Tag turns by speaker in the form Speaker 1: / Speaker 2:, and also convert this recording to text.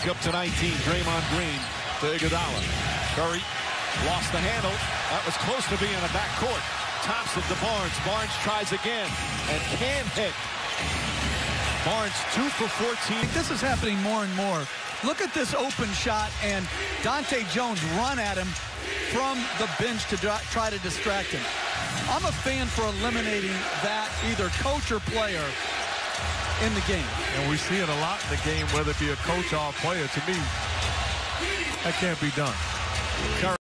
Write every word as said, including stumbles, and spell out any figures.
Speaker 1: Back up to nineteen. Draymond Green to Iguodala. Curry lost the handle. That was close to being a backcourt. Thompson to Barnes. Barnes tries again and can hit. Barnes two for fourteen.
Speaker 2: This is happening more and more. Look at this open shot, and Dante Jones run at him from the bench to try to distract him. I'm a fan for eliminating that either coach or player in the game.
Speaker 3: And we see it a lot in the game, whether it be a coach or a player. To me, that can't be done.